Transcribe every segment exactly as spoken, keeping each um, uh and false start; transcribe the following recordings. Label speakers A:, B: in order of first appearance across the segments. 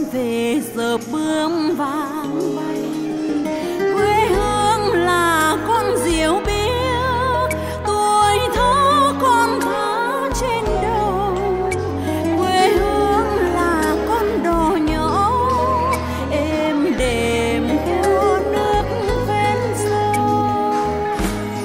A: về giờ bướm vàng bay. Quê hương là con diều biếc, tuổi thơ con cá trên đầu. Quê hương là con đò nhỏ êm đềm theo nước ven sông.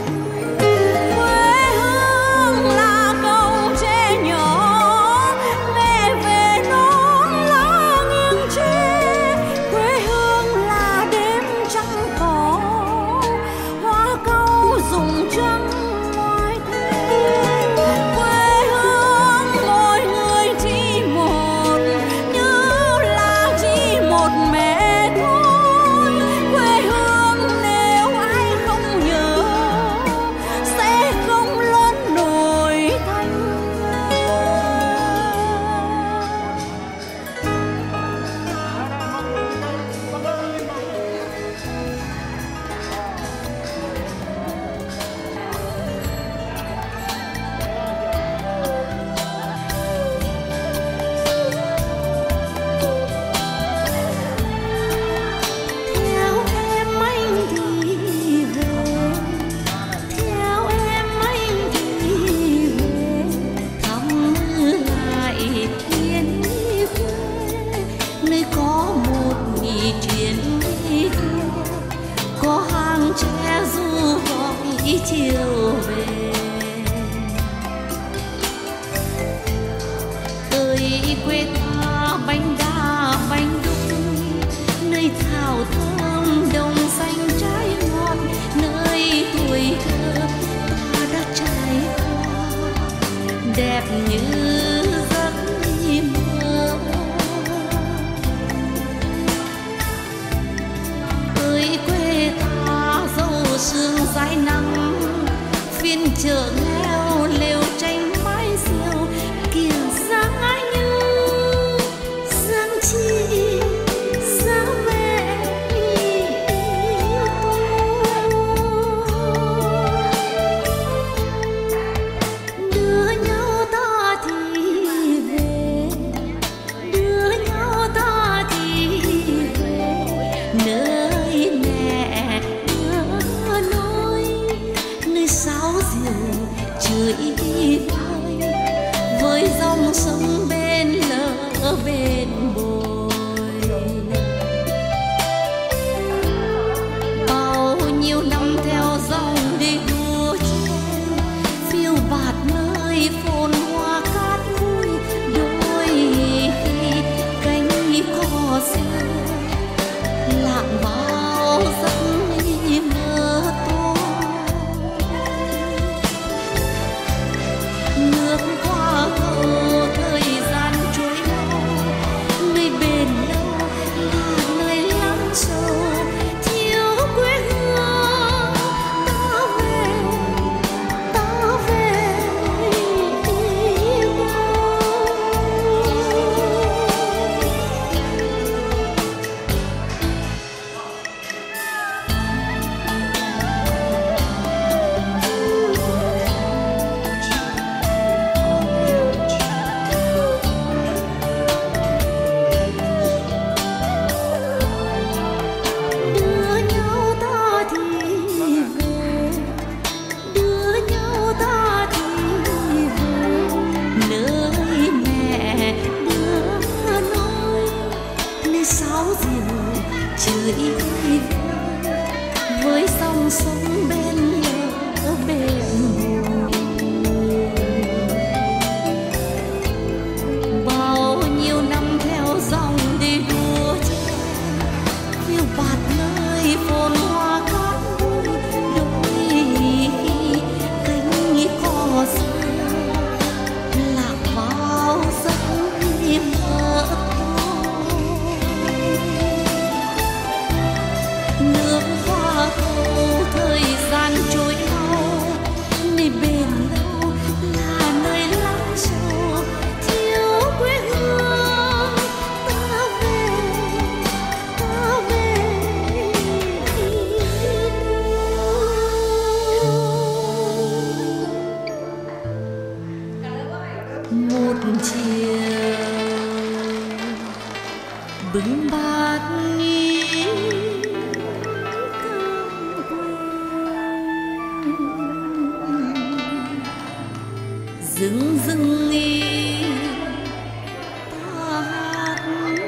A: Quê hương là cầu tre nhỏ mẹ về nón lá nghiêng tre. Quê hương là đêm trăng cỏ hoa cau rụng trắng ngoài thềm. Quê hương mỗi người chỉ một, như là chỉ một mẹ thôi. Quê hương nếu ai không nhớ sẽ không lớn nổi thành nhớ. Theo em anh đi về, theo em anh đi về, thăm lại yên quê, nơi có một nhịp truyền quê, có hàng tre ru gọi chiều về. Ơi quê ta bánh đa bánh đúc, nơi thảo thơm đồng xanh trái ngọt, nơi tuổi thơ ta đã trải qua đẹp như giấc mơ. Ơi quê ta dâu sương dãi nắng, phiên chợ nghèo lều tranh mái diều, kìa dáng ai như dáng chị dáng mẹ yêu tôi. Đưa nhau ta thì về, đưa nhau ta thì về, nơi mẹ đưa nôi, nơi sáo diều chửi vơi, với dòng sông bên lỡ bên bồi. Bao nhiêu năm theo dòng đi đua chen, phiêu bạt nơi phồn hoa cát vui, đôi khi cánh cỏ xưa lạng vào giấc mơ tôi. Nước qua cầu thời gian trôi lâu, nơi bền lâu là nơi lắm sâu. Thiếu quê hương ta về, ta về yêu nhau. Đưa nhau ta thì về, đưa nhau ta thì về, nơi mẹ đưa nôi, nơi sáo diều chửi vơi, với dòng sông bên lỡ bên bồi. Bao nhiêu năm theo dòng đi đua chen, phiêu bạt nơi phồn hoa cát vui, đôi khi cánh cỏ xưa lạc vào giấc mơ tôi. Nước qua cầu thời gian trôi lâu, nơi bền lâu là nơi lắm sâu. Thiếu quê hương ta về, ta về yêu. Một chiều bưng bát nghi dừng dừng nghi ta hát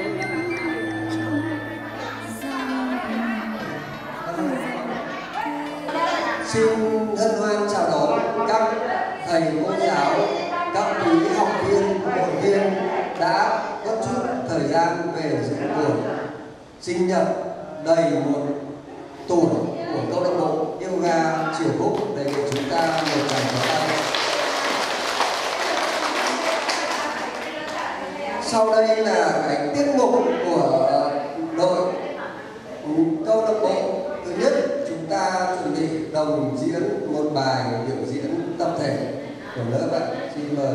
B: xin hân hoan chào đón các thầy cô giáo, các quý học viên, hội viên đã có chút thời gian về dự buổi sinh nhật đầy một tuổi của câu lạc bộ yoga Triều Khúc. Đề nghị chúng ta một tràng pháo tay. Sau đây là cái tiết mục của đội câu lạc bộ. Thứ nhất, chúng ta chuẩn bị đồng diễn một bài biểu diễn tập thể của lớp ạ. Xin mời.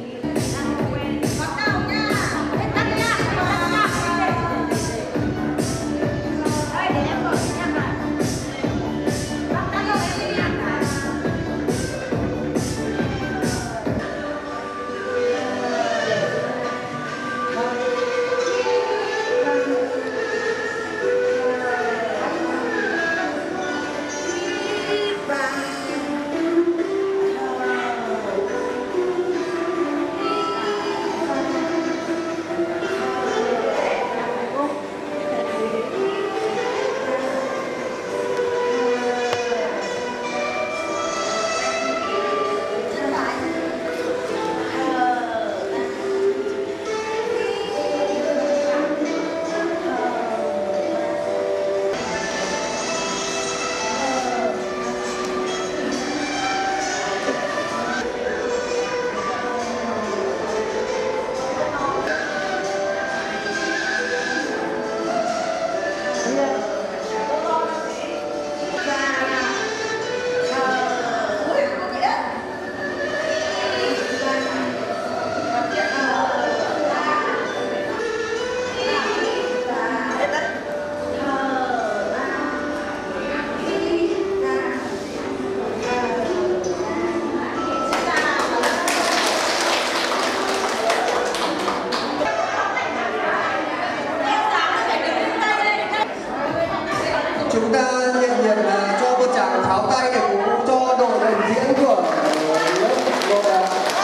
B: Chúng ta nhận nhiệt cho một tràng pháo tay để cùng cho đội đồng diễn của lớp yoga.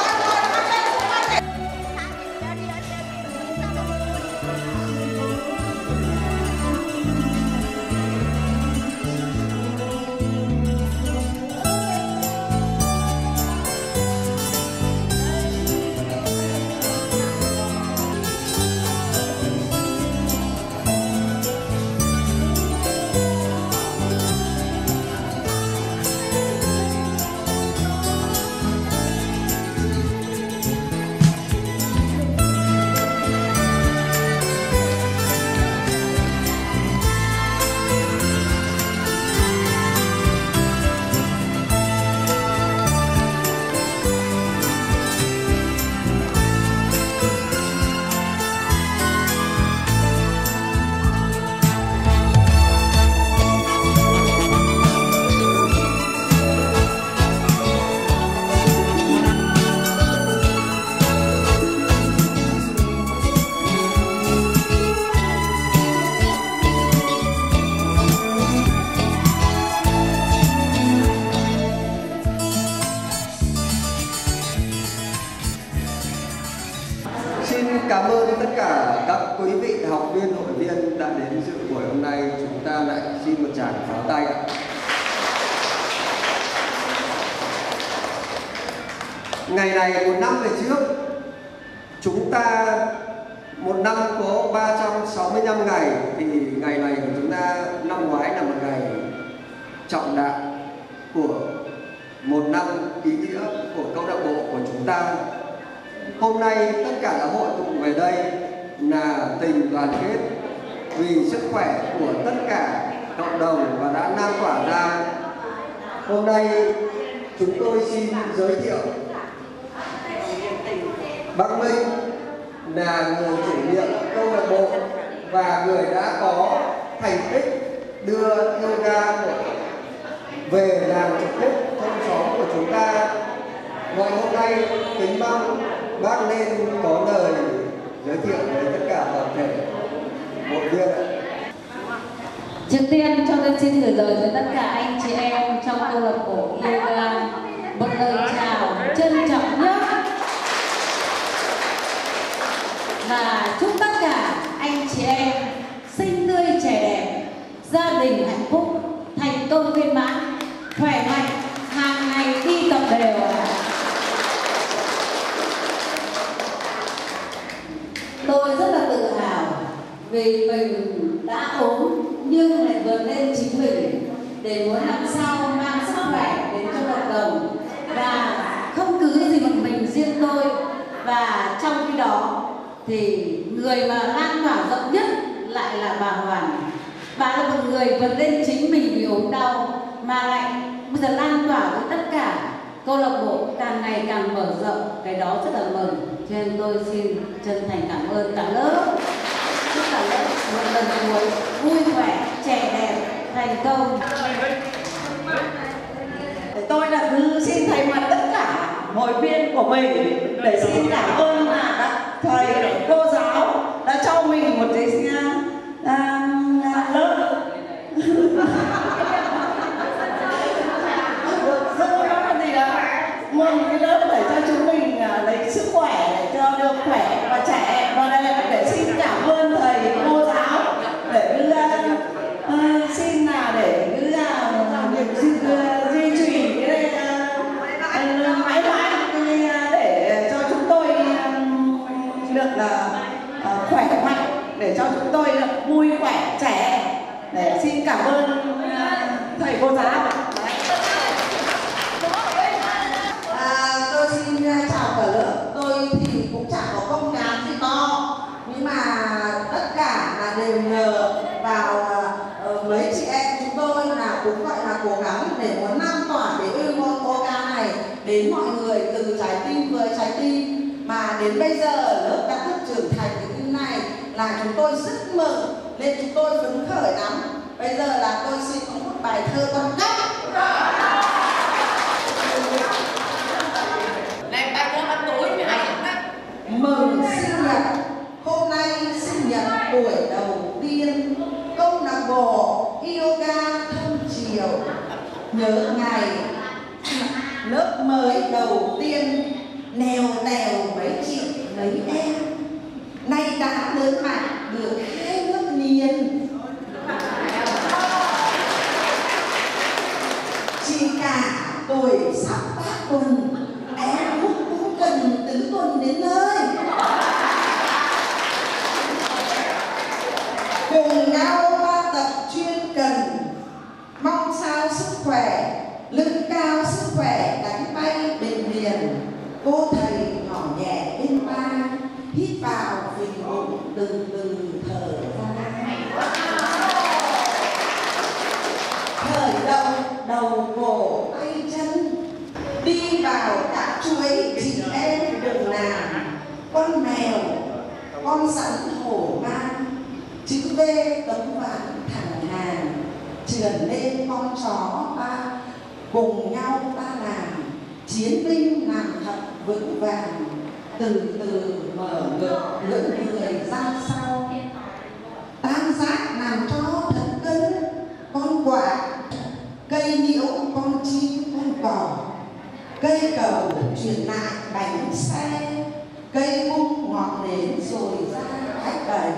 B: Xin cảm ơn tất cả các quý vị học viên, hội viên đã đến dự buổi hôm nay. Chúng ta lại xin một tràng pháo tay ạ. Ngày này một năm về trước, chúng ta một năm có ba trăm sáu mươi lăm ngày, thì ngày này của chúng ta năm ngoái là một ngày trọng đại của một năm ý nghĩa của câu lạc bộ của chúng ta. Hôm nay tất cả đã hội tụ về đây là tình đoàn kết vì sức khỏe của tất cả cộng đồng và đã lan tỏa ra. Hôm nay chúng tôi xin giới thiệu Bác Minh là người chủ nhiệm câu lạc bộ và người đã có thành tích đưa yoga về làng Triều Khúc thôn xóm của chúng ta. Ngày hôm nay kính mong bác nên có lời giới thiệu với tất cả toàn thể. một viên ạ.
C: Trước tiên cho tôi xin gửi lời tới tất cả anh chị em trong câu lạc bộ yoga một lời chào trân trọng nhất và chúc tất cả anh chị em xinh tươi trẻ đẹp, gia đình hạnh phúc, thành công viên mãn, khỏe mạnh, hàng ngày đi tập đều. Tôi rất là tự hào vì mình đã ốm nhưng lại vượt lên chính mình để muốn làm sao mang sức khỏe đến cho cộng đồng và không cứ gì một mình riêng tôi. Và trong khi đó thì người mà lan tỏa rộng nhất lại là bà Hoàn. Bà là một người vượt lên chính mình vì ốm đau mà lại bây giờ lan tỏa với tất cả câu lạc bộ càng ngày càng mở rộng, cái đó rất là mừng. Cho nên tôi xin chân thành cảm ơn cả lớp. Chúc cả lớp một lần cuối vui khỏe, trẻ đẹp, thành công.
D: Tôi là cứ xin thay mặt tất cả hội viên của mình để xin cảm ơn là thầy cô giáo đã cho mình một cái uh, lớp rất là gì đó, một cái lớp để cho chúng mình uh, lấy sức khỏe để cho được khỏe và trẻ. Và đây để xin cảm ơn thầy cô giáo để đưa uh, xin là để đưa uh, xin uh, duy trì cái đây uh, mãi mãi để cho chúng tôi uh, được uh, uh, khỏe mạnh, để cho chúng tôi được vui khỏe trẻ. Để xin cảm ơn uh, thầy cô giáo.
E: À, tôi xin chào cả lớp. Tôi thì cũng chẳng có công cán gì to, nhưng mà tất cả là đều nhờ vào uh, mấy chị em chúng tôi là cũng gọi là cố gắng để muốn lan tỏa cái yêu môn yoga này đến mọi người từ trái tim với trái tim. Mà đến bây giờ lớp đã thức trưởng thành như thế này là chúng tôi rất mừng, nên chúng tôi phấn khởi lắm. Bây giờ là tôi xin có một bài thơ con cấp.
F: Này bài thơ ăn tối với ai đấy?
E: Mừng sinh nhật, hôm nay sinh nhật buổi đầu tiên, câu lạc bộ yoga Thông Chiều nhớ ngày lớp mới đầu tiên, nèo tèo mấy chị mấy em, nay đã lớn mạnh được hai lớp liền. Chị cả tuổi sắp bát tuần, em cũng cũng cần tứ tuần đến nơi. Cùng nhau ba tập chuyên cần, mong sao sức khỏe, lưng cao sức khỏe đánh bay bình liền. Cô thầy nhỏ nhẹ bên tai, hít vào phình bụng từ từ thở ra. Khởi động đầu cổ tay chân, đi vào các chuỗi chị em đường nàng. Con mèo, con rắn hổ mang, chữ V tấm ván thẳng hàng, trườn lên con chó ba, cùng nhau ta làm chiến binh làm thật vững vàng. Từ từ mở ngực lưỡng người ra sau, tam giác làm cho thật cân. Con quạ, cây nhiễu, con chim, con cỏ, cây cầu chuyển lại bánh xe, cây bung ngọt đến rồi ra khách đầy.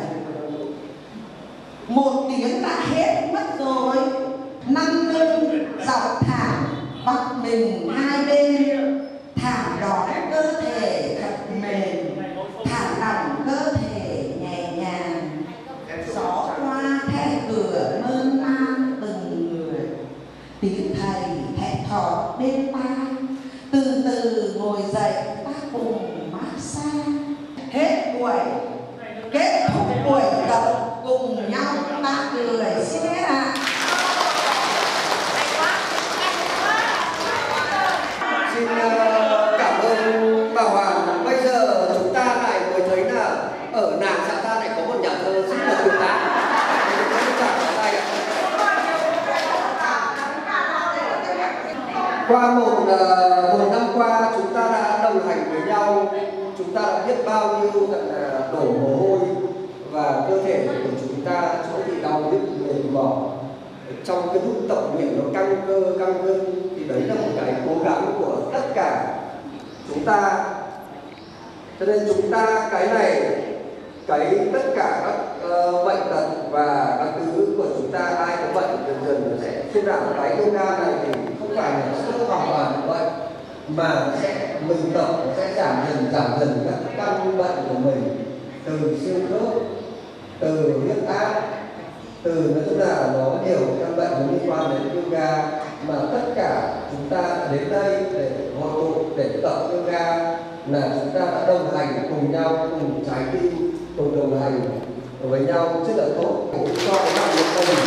E: Một tiếng đã hết mất rồi, năm lưng dọc thảm bắc mình hai bên, thảm đón cơ thể thật mềm, thả lỏng cơ thể nhẹ nhàng. Gió qua khe cửa mơn man từng người, tiếng thầy hẹn hò bên tai. Từ từ ngồi dậy ta cùng massage. Hết buổi, kết thúc buổi tập cùng nhau ta cười sẽ ạ.
B: Xin uh, cảm ơn bà Hoàng. Bây giờ chúng ta lại mới thấy là ở nàng xã ta lại có một nhà thơ rất là tuyệt tác. Qua một uh, một năm qua chúng ta đã đồng hành với nhau, chúng ta đã biết bao nhiêu là đổ mồ hôi và cơ thể của chúng chúng ta chỗ bị đau nhức mệt mỏi, trong cái lúc tập luyện nó căng cơ căng gân, thì đấy là một cái cố gắng của tất cả chúng ta. Cho nên chúng ta cái này, cái tất cả các uh, bệnh tật và các thứ của chúng ta, ai có bệnh dần dần nó sẽ suy giảm. Cái yoga này thì không phải là chữa hoàn toàn như vậy, mà sẽ mình tập sẽ giảm dần giảm dần các căn bệnh của mình, từ xương khớp, từ huyết áp, từ nói chung là nó nhiều căn bệnh liên quan đến yoga, mà tất cả chúng ta đến đây để hội tụ để tập yoga là chúng ta đã đồng hành cùng nhau, cùng trái tim, cùng đồng hành với nhau rất là tốt cho các bạn của mình.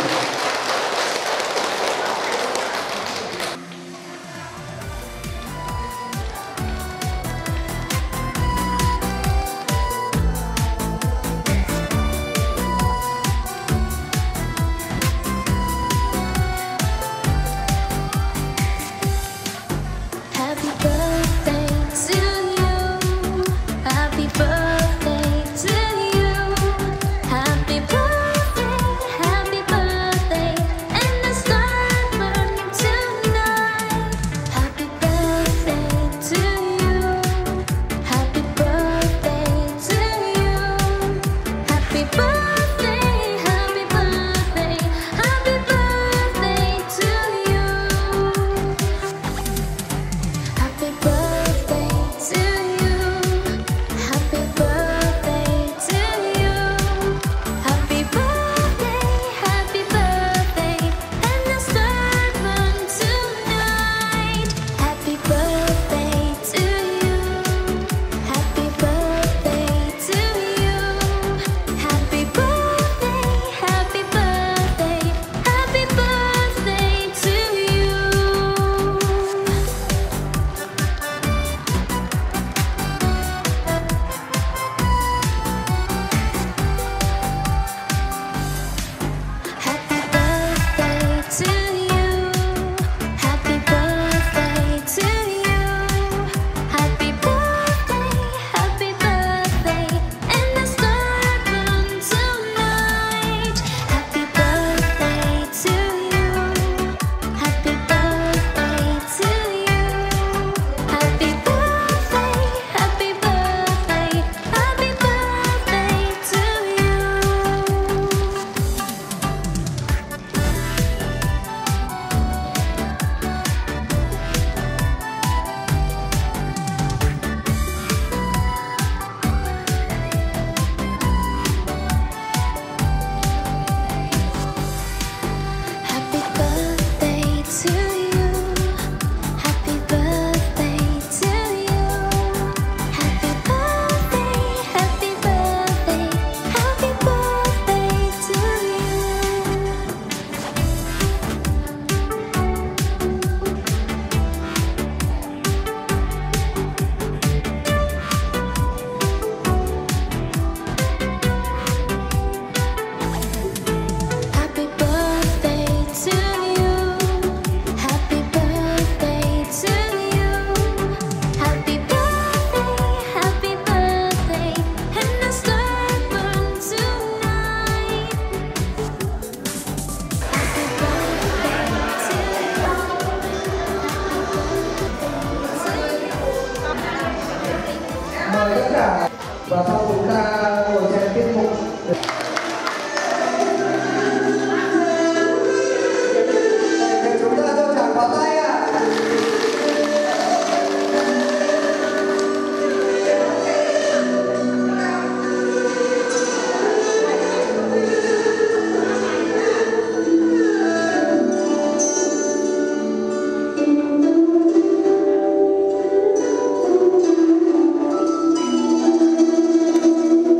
B: Mời tất cả và sau chúng ta ngồi xem tiết mục. Chúng ta cho chàng vào tay ạ.
G: Hãy subscribe cho kênh Ghiền Mì Gõ để không bỏ lỡ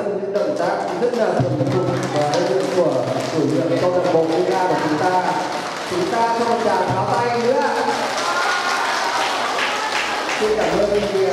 B: trong những động tác rất là thuần thục và đơn giản của chủ nhiệm câu lạc bộ Mega của chúng ta. Chúng ta cho một tràng pháo tay nữa. Xin cảm ơn quý vị ạ.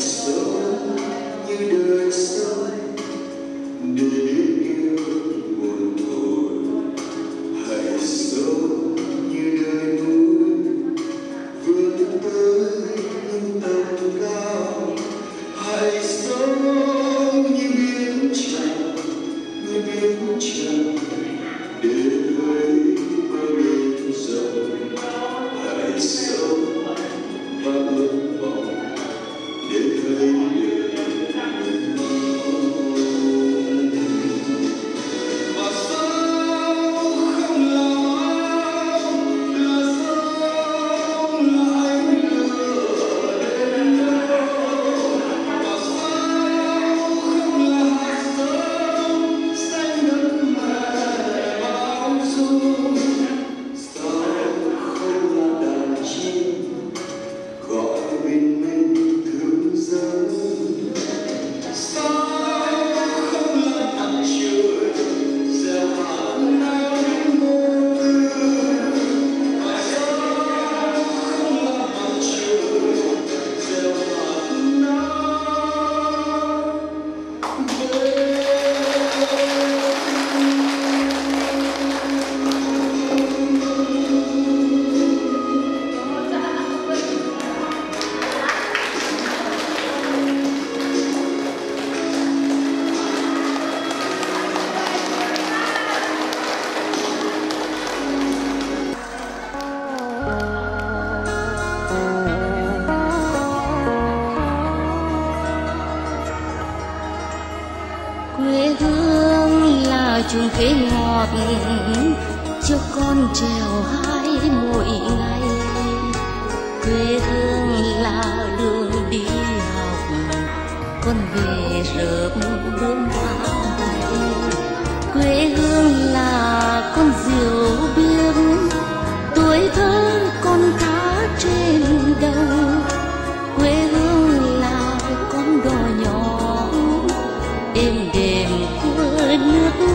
G: sống như đời sống để biết yêu buồn thôi, hãy sống như đời núi vươn tới những tầm cao, hãy sống như biển tràn, như biển tràn để thấy bờ biển rộng, hãy sống và ước vọng để thấy được mình và sống không là áo là sống là ánh lửa đến đâu và sống không là hạt giống xanh đất mẹ bao dung, sống không là đàn chim gọi bình minh thức giấc, sao không là mặt trời gieo hạt nắng vô tư, và sao không là mặt trời gieo hạt nắng về.
A: Quê hương là chung khế ngọt cho con trèo hái mỗi ngày, quê hương là đường đi học con về rợp bướm áo bay, quê hương là con diều biếc tuổi thơ con cá trên đầu, quê hương là con đò nhỏ êm đềm của nước